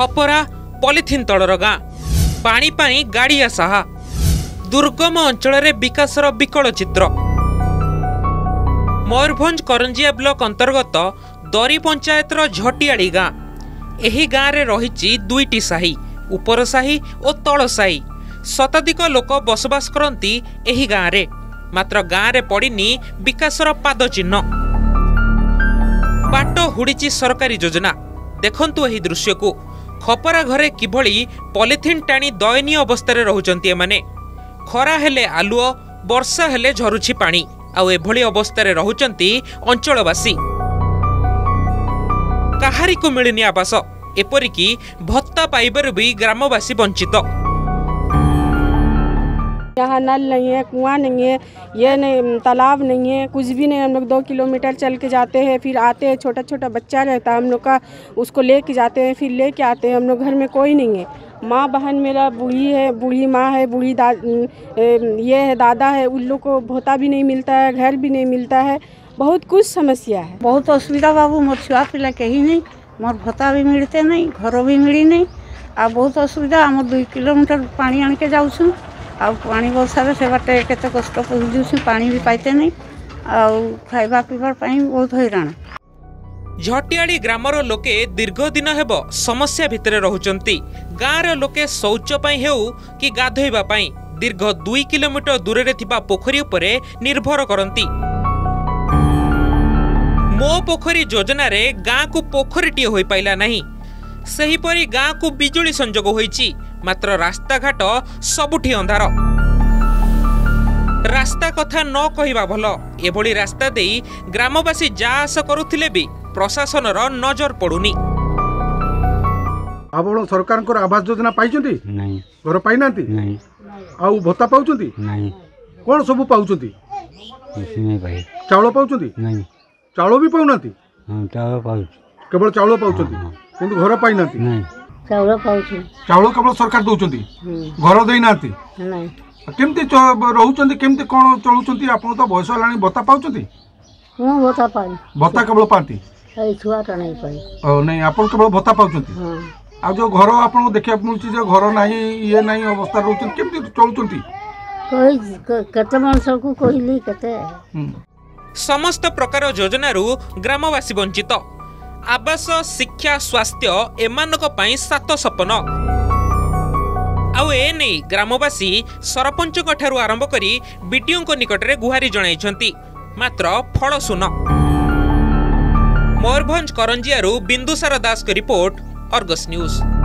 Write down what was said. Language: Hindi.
खपरा पॉलिथिन तलर गाँ पानी पाई गाड़िया साहा दुर्गम अंचल विकासर विकल चित्र। मयूरभंज करंजिया ब्लॉक अंतर्गत दरी पंचायतर झटियाड़ी गाँ एही गाँव रे रहिछि दुईटी साही उपर साही और तल साही। शताधिक लोक बसवास करती एही गाँव रे मात्र गाँव रे पड़िनी विकासर पाद चिन्ह। बाट हुड़िछि सरकारी योजना। देखंतु एही दृश्य को खपरा घरे किभली पॉलिथिन टाणी दयनीय अवस्था रहुचंती एमाने। खरा हेले आलुओ वर्षा हेले झरुछि पानी आउ एभली अवस्था रहुचंती अंचलवासी। काहारी को मिलनी आवास एपरिकी भत्ता पाइबार भी ग्रामवासी वंचित। यहाँ नल नहीं है, कुआं नहीं है, ये नहीं तालाब नहीं है, कुछ भी नहीं। हम लोग 2 किलोमीटर चल के जाते हैं, फिर आते हैं। छोटा छोटा बच्चा रहता है हम लोग का, उसको लेके जाते हैं, फिर लेके आते हैं। हम लोग घर में कोई नहीं है। माँ बहन मेरा बूढ़ी है, बूढ़ी माँ है, बूढ़ी ये है दादा है। उन लोग को भोता भी नहीं मिलता है, घर भी नहीं मिलता है। बहुत कुछ समस्या है, बहुत असुविधा बाबू। मोर छुआ पिला कहीं नहीं, मोर भत्ता भी मिलते नहीं, घर भी मिली नहीं। आ बहुत असुविधा। आम 2 किलोमीटर पानी आन के जाऊँ आउ पानी वर्षा से बाटे केते कष्ट पहुँचू। पानी भी पाइते नहीं आउ खाइबा पीबार बहुत हैरान। झटियाड़ी ग्रामर लोके दीर्घ दिन हेब समस्या भितर रहुचंती। गाँर लोके शौच पई हेउ कि गाधोइबा पई दीर्घ 2 किलोमीटर दूर रे थिबा पोखरी उपरे निर्भर करंती। मो पोखरी योजना रे गाँ को पोखरीटी होई पाइला नहीं। सेहीपरि गाँ को बिजुली संजोग होईची मात्र रास्ता घाट सबुठी अंधार। रास्ता कथा न कहिबा भल। एभली रास्ता देई ग्रामवासी जा आशा करुथिले भी प्रशासनर नजर पड़ुनी। आपण सरकार को आवास योजना पाइछंती नहीं? घर पाइ नांती नहीं? आउ भत्ता पाउछंती नहीं? कोन सब पाउछंती? किछि नै भाई। चावल पाउछंती नहीं? चावल भी पाउ नांती? हां चावल पाउ। केवल चावल पाउछंती किंतु घर पाइ नांती नहीं? चावल पाउछु। चावल केवल सरकार दउछंती, घर देई नांती नहीं? केमती रहउछंती, केमती कोन चलुछंती? आपण तो बयस लानी भत्ता पाउछंती? हां भत्ता पाइ। भत्ता केवल पाती? ए छुआ त नहीं पाइ। ओ नहीं, आपण केवल भत्ता पाउछंती? हां। आ जो घर आपण को देखिया मिलछि जे घर नाही, ये नाही अवस्था रहउछंती, केमती चलुछंती? कोई कते मानस को कहली कते। समस्त प्रकार योजनारू ग्रामवासी वंचित। आवास, शिक्षा, स्वास्थ्य एमानक पई 7 सपन। आउ ए नै ग्रामवासी सरपंच ठारू आरंभ करी बीडीओ को निकट रे गुहारी जणाइछंती मात्र फल सुन। मयूरभंज करंजियारू बिंदुसार दास को रिपोर्ट, अर्गस न्यूज।